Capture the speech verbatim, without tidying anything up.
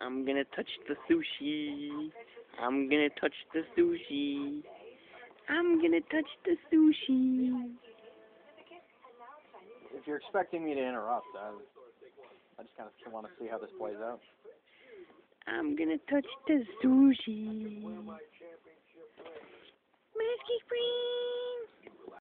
I'm gonna touch the sushi. I'm gonna touch the sushi. I'm gonna touch the sushi. If you're expecting me to interrupt, I, I just kind of want to see how this plays out. I'm gonna touch the sushi. Geek Brain.